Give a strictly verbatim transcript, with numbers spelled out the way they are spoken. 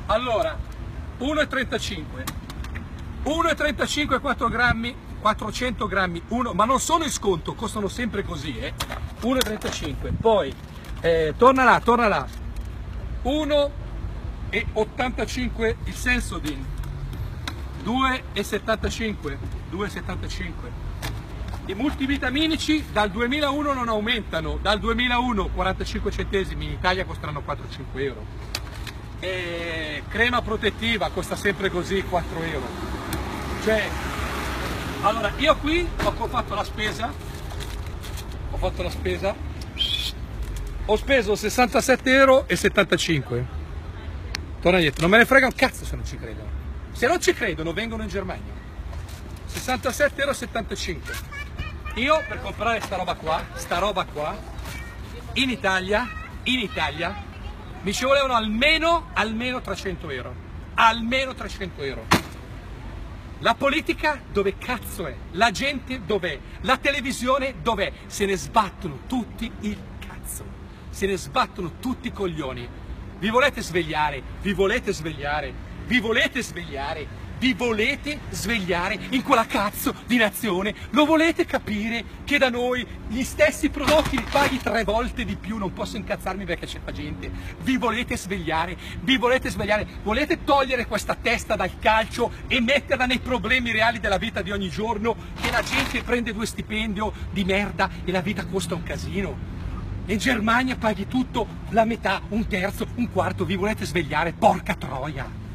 Allora, uno e trentacinque, uno e trentacinque quattro grammi, quattrocento grammi, uno, ma non sono in sconto, costano sempre così, eh. uno e trentacinque, poi eh, torna là, torna là, uno e ottantacinque il Sensodyne, due e settantacinque, due e settantacinque. I multivitaminici dal duemilauno non aumentano, dal duemilauno quarantacinque centesimi, in Italia costeranno quattro cinque euro. E crema protettiva costa sempre così, quattro euro. Cioè, allora io qui ho fatto la spesa, ho fatto la spesa, ho speso sessantasette euro e settantacinque. Torna dietro, non me ne frega un cazzo se non ci credono. Se non ci credono vengono in Germania. sessantasette euro e settantacinque. Io per comprare sta roba qua, sta roba qua, in Italia, in Italia, mi ci volevano almeno, almeno trecento euro. Almeno trecento euro. La politica dove cazzo è? La gente dov'è? La televisione dov'è? Se ne sbattono tutti il cazzo. Se ne sbattono tutti i coglioni. Vi volete svegliare? Vi volete svegliare? Vi volete svegliare? Vi volete svegliare in quella cazzo di nazione? Lo volete capire che da noi gli stessi prodotti li paghi tre volte di più? Non posso incazzarmi perché c'è la gente. Vi volete svegliare? Vi volete svegliare? Volete togliere questa testa dal calcio e metterla nei problemi reali della vita di ogni giorno? Che la gente prende due stipendio di merda e la vita costa un casino? In Germania paghi tutto, la metà, un terzo, un quarto. Vi volete svegliare? Porca troia!